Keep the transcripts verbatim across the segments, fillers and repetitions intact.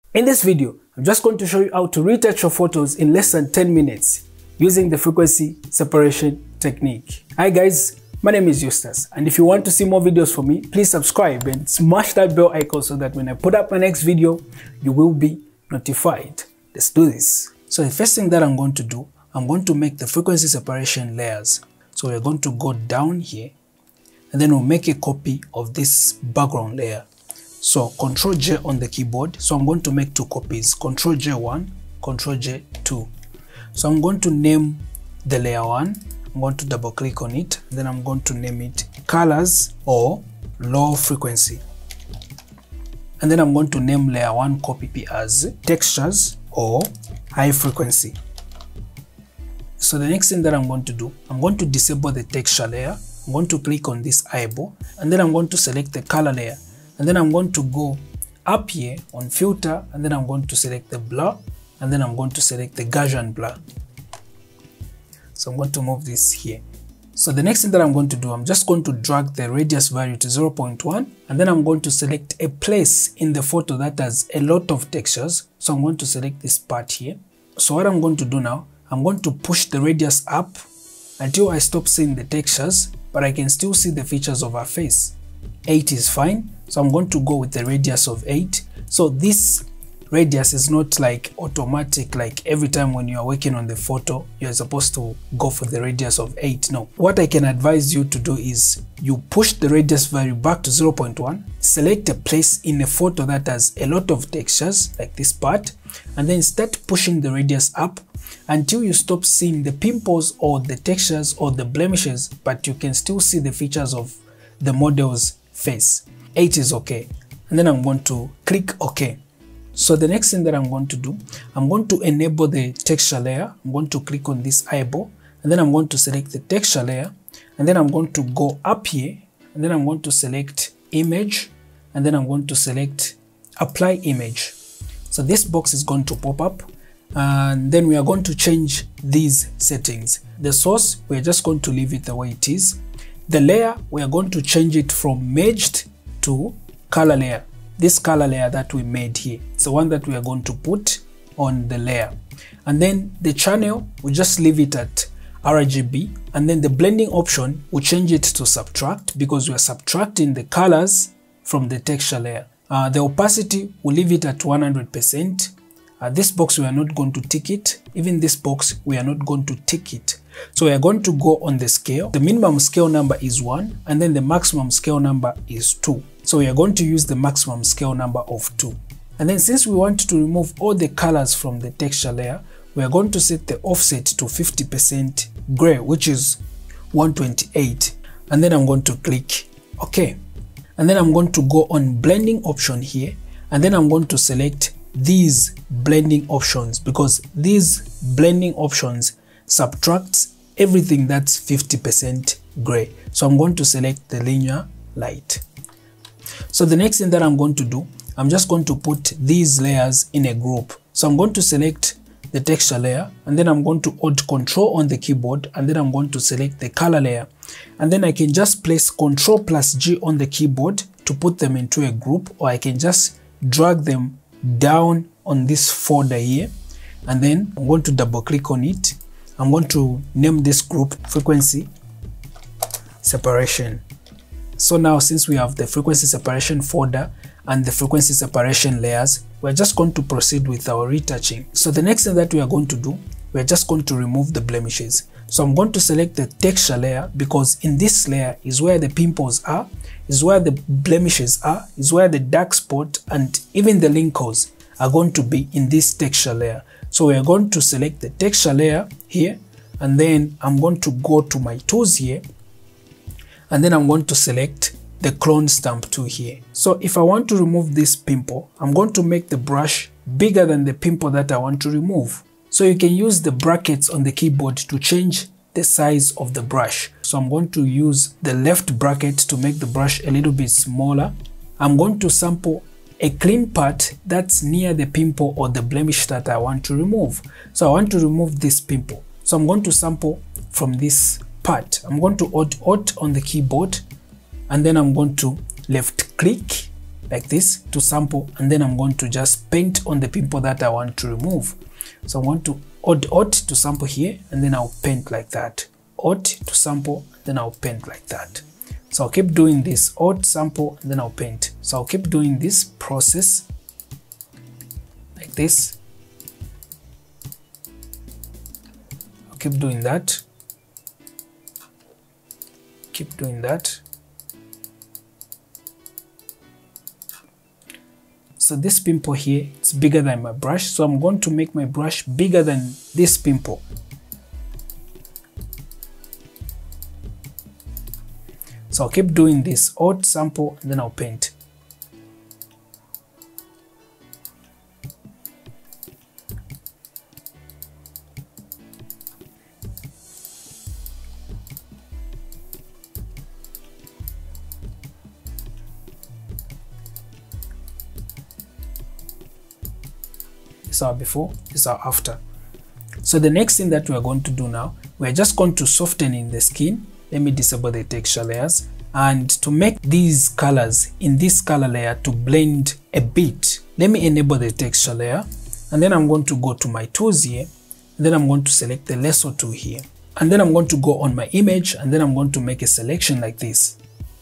In this video, I'm just going to show you how to retouch your photos in less than ten minutes using the frequency separation technique. Hi guys, my name is Eustace, and if you want to see more videos from me, please subscribe and smash that bell icon so that when I put up my next video, you will be notified. Let's do this. So the first thing that I'm going to do, I'm going to make the frequency separation layers. So we're going to go down here, and then we'll make a copy of this background layer. So Control J on the keyboard. So I'm going to make two copies, Control J one, Control J two. So I'm going to name the layer one. I'm going to double click on it. Then I'm going to name it colors or low frequency. And then I'm going to name layer one copy as textures or high frequency. So the next thing that I'm going to do, I'm going to disable the texture layer. I'm going to click on this eyeball, and then I'm going to select the color layer. And then I'm going to go up here on filter, and then I'm going to select the blur, and then I'm going to select the Gaussian blur. So I'm going to move this here. So the next thing that I'm going to do, I'm just going to drag the radius value to zero point one, and then I'm going to select a place in the photo that has a lot of textures. So I'm going to select this part here. So what I'm going to do now, I'm going to push the radius up until I stop seeing the textures, but I can still see the features of our face. eight is fine. So I'm going to go with the radius of eight. So this radius is not like automatic, like every time when you are working on the photo, you're supposed to go for the radius of eight. No, what I can advise you to do is you push the radius value back to zero point one, select a place in a photo that has a lot of textures like this part, and then start pushing the radius up until you stop seeing the pimples or the textures or the blemishes, but you can still see the features of the model's face. eight is okay, and then I'm going to click OK. So the next thing that I'm going to do, I'm going to enable the texture layer. I'm going to click on this eyeball, and then I'm going to select the texture layer, and then I'm going to go up here, and then I'm going to select image, and then I'm going to select apply image. So this box is going to pop up, and then we are going to change these settings. The source, we're just going to leave it the way it is. The layer, we are going to change it from merged to color layer. This color layer that we made here, it's the one that we are going to put on the layer. And then the channel, we just leave it at R G B, and then the blending option, we change it to subtract because we are subtracting the colors from the texture layer. Uh, the opacity, we leave it at one hundred percent. Uh, this box, we are not going to tick it. Even this box, we are not going to tick it. So we are going to go on the scale. The minimum scale number is one, and then the maximum scale number is two. So we are going to use the maximum scale number of two. And then since we want to remove all the colors from the texture layer, we are going to set the offset to fifty percent gray, which is one twenty-eight. And then I'm going to click OK. And then I'm going to go on blending option here, and then I'm going to select these blending options because these blending options subtracts everything that's fifty percent gray. So I'm going to select the linear light. So the next thing that I'm going to do, I'm just going to put these layers in a group. So I'm going to select the texture layer, and then I'm going to hold Control on the keyboard, and then I'm going to select the color layer. And then I can just place Control plus G on the keyboard to put them into a group, or I can just drag them down on this folder here, and then I'm going to double click on it. I'm going to name this group frequency separation. So now since we have the frequency separation folder and the frequency separation layers, we're just going to proceed with our retouching. So the next thing that we are going to do, we're just going to remove the blemishes. So I'm going to select the texture layer because in this layer is where the pimples are, is where the blemishes are, is where the dark spot and even the wrinkles are going to be in this texture layer. So we are going to select the texture layer here, and then I'm going to go to my tools here, and then I'm going to select the clone stamp tool here. So if I want to remove this pimple, I'm going to make the brush bigger than the pimple that I want to remove. So you can use the brackets on the keyboard to change the size of the brush. So I'm going to use the left bracket to make the brush a little bit smaller. I'm going to sample a clean part that's near the pimple or the blemish that I want to remove. So I want to remove this pimple. So I'm going to sample from this part. I'm going to hold Alt on the keyboard, and then I'm going to left click like this to sample, and then I'm going to just paint on the pimple that I want to remove. So I'm going to add Alt to sample here, and then I'll paint like that. Alt to sample, then I'll paint like that. So I'll keep doing this, Alt, sample, and then I'll paint. So I'll keep doing this process like this. I'll keep doing that. Keep doing that. So this pimple here, it's bigger than my brush, so I'm going to make my brush bigger than this pimple. So I'll keep doing this, Alt, sample, and then I'll paint. This is our before, this is our after. So the next thing that we are going to do now, we are just going to soften in the skin. Let me disable the texture layers, and to make these colors in this color layer to blend a bit, let me enable the texture layer, and then I'm going to go to my tools here, and then I'm going to select the Lasso tool here, and then I'm going to go on my image, and then I'm going to make a selection like this,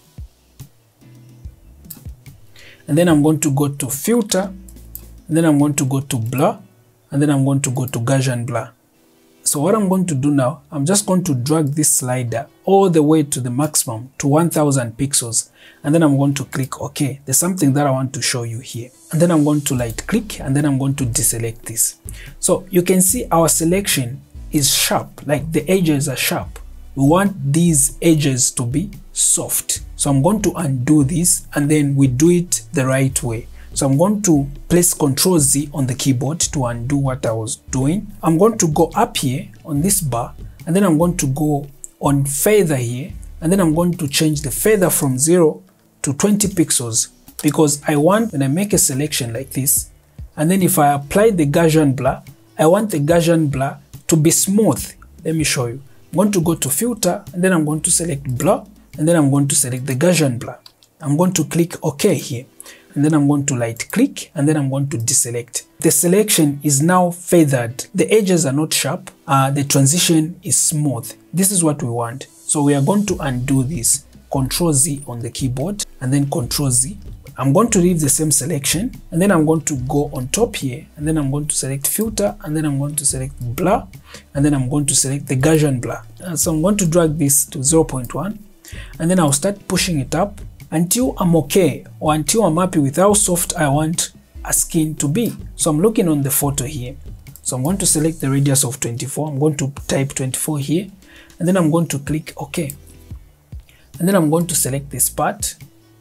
and then I'm going to go to filter, and then I'm going to go to blur, and then I'm going to go to Gaussian blur. So what I'm going to do now, I'm just going to drag this slider all the way to the maximum, to one thousand pixels, and then I'm going to click OK. There's something that I want to show you here, and then I'm going to right click, and then I'm going to deselect this. So you can see our selection is sharp, like the edges are sharp. We want these edges to be soft. So I'm going to undo this, and then we do it the right way. So I'm going to place control Z on the keyboard to undo what I was doing. I'm going to go up here on this bar, and then I'm going to go on feather here, and then I'm going to change the feather from zero to twenty pixels, because I want, when I make a selection like this, and then if I apply the Gaussian blur, I want the Gaussian blur to be smooth. Let me show you. I'm going to go to filter, and then I'm going to select blur, and then I'm going to select the Gaussian blur. I'm going to click OK here, and then I'm going to right click, and then I'm going to deselect. The selection is now feathered. The edges are not sharp. Uh, the transition is smooth. This is what we want. So we are going to undo this. Control Z on the keyboard, and then Control Z. I'm going to leave the same selection, and then I'm going to go on top here, and then I'm going to select filter, and then I'm going to select blur, and then I'm going to select the Gaussian blur. Uh, so I'm going to drag this to zero point one, and then I'll start pushing it up until I'm okay, or until I'm happy with how soft I want a skin to be. So I'm looking on the photo here. So I'm going to select the radius of twenty-four. I'm going to type twenty-four here, and then I'm going to click OK. And then I'm going to select this part,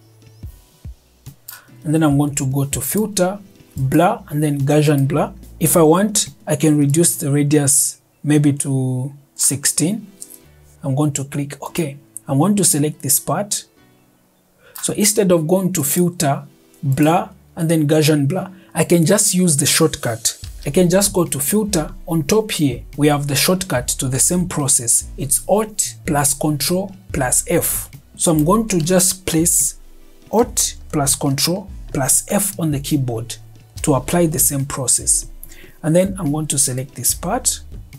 and then I'm going to go to filter, blur, and then Gaussian blur. If I want, I can reduce the radius maybe to sixteen. I'm going to click OK. I'm going to select this part. So instead of going to filter, blur, and then Gaussian blur, I can just use the shortcut. I can just go to filter. On top here, we have the shortcut to the same process. It's Alt plus Control plus F. So I'm going to just place Alt plus Control plus F on the keyboard to apply the same process. And then I'm going to select this part.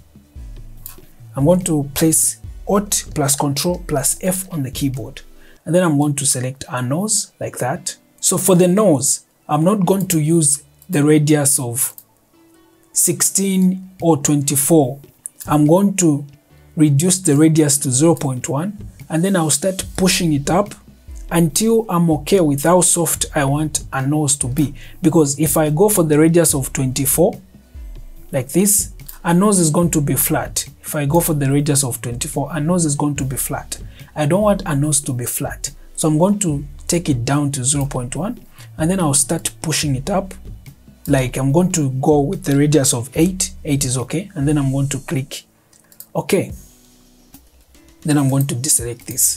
I'm going to place Alt plus Control plus F on the keyboard. And then I'm going to select our nose like that. So for the nose, I'm not going to use the radius of sixteen or twenty-four. I'm going to reduce the radius to zero point one, and then I'll start pushing it up until I'm okay with how soft I want a nose to be. Because if I go for the radius of twenty-four, like this, a nose is going to be flat. If I go for the radius of twenty-four, a nose is going to be flat. I don't want a nose to be flat. So I'm going to take it down to zero point one, and then I'll start pushing it up. Like I'm going to go with the radius of eight. eight is okay. And then I'm going to click OK. Then I'm going to deselect this.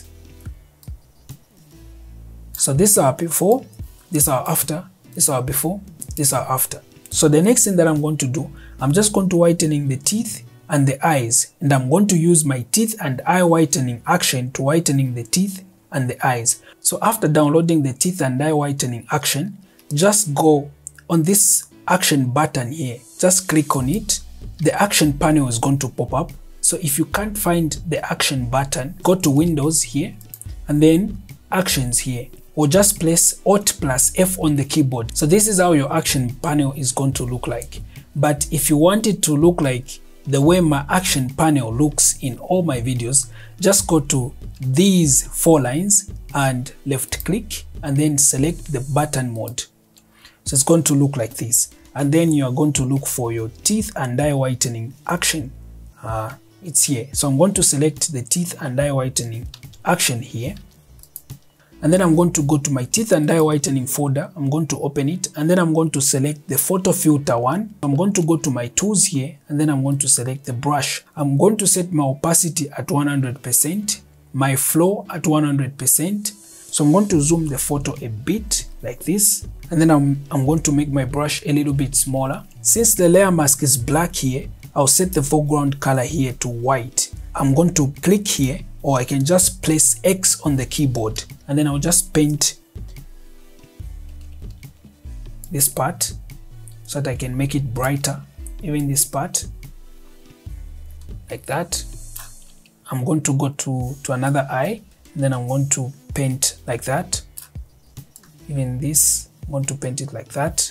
So this is our before, this is our after, this is our before, this is our after. So the next thing that I'm going to do, I'm just going to whitening the teeth and the eyes, and I'm going to use my teeth and eye whitening action to whitening the teeth and the eyes. So after downloading the teeth and eye whitening action, just go on this action button here, just click on it. The action panel is going to pop up. So if you can't find the action button, go to Windows here and then actions here, or just press Alt plus F on the keyboard. So this is how your action panel is going to look like. But if you want it to look like the way my action panel looks in all my videos, just go to these four lines and left click and then select the button mode. So it's going to look like this. And then you are going to look for your teeth and eye whitening action. Uh, it's here. So I'm going to select the teeth and eye whitening action here. And then I'm going to go to my teeth and eye whitening folder. I'm going to open it and then I'm going to select the photo filter one. I'm going to go to my tools here and then I'm going to select the brush. I'm going to set my opacity at one hundred percent, my flow at one hundred percent. So I'm going to zoom the photo a bit like this. And then I'm, I'm going to make my brush a little bit smaller. Since the layer mask is black here, I'll set the foreground color here to white. I'm going to click here, or I can just place X on the keyboard and then I'll just paint this part so that I can make it brighter, even this part like that. I'm going to go to, to another eye and then I'm going to paint like that. Even this, I'm going to paint it like that.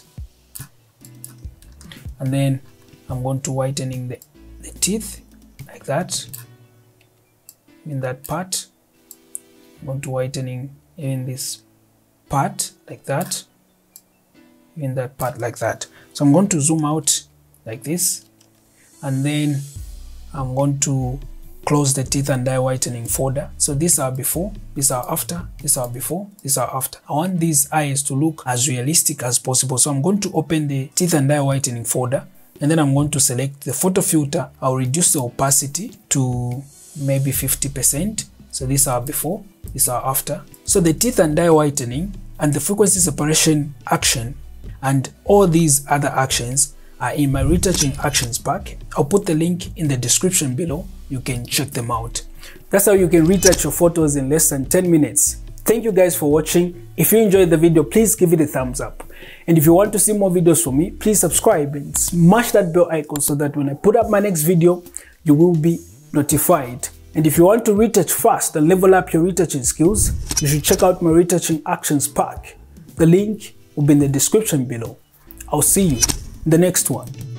And then I'm going to whitening the, the teeth like that. In that part, I'm going to whitening in this part like that, in that part like that. So I'm going to zoom out like this, and then I'm going to close the teeth and eye whitening folder. So these are before, these are after, these are before, these are after. I want these eyes to look as realistic as possible. So I'm going to open the teeth and eye whitening folder, and then I'm going to select the photo filter. I'll reduce the opacity to maybe fifty percent. So these are before, these are after. So the teeth and eye whitening and the frequency separation action and all these other actions are in my retouching actions pack. I'll put the link in the description below. You can check them out. That's how you can retouch your photos in less than ten minutes. Thank you guys for watching. If you enjoyed the video, please give it a thumbs up. And if you want to see more videos from me, please subscribe and smash that bell icon so that when I put up my next video, you will be notified. And if you want to retouch fast and level up your retouching skills, you should check out my retouching actions pack. The link will be in the description below. I'll see you in the next one.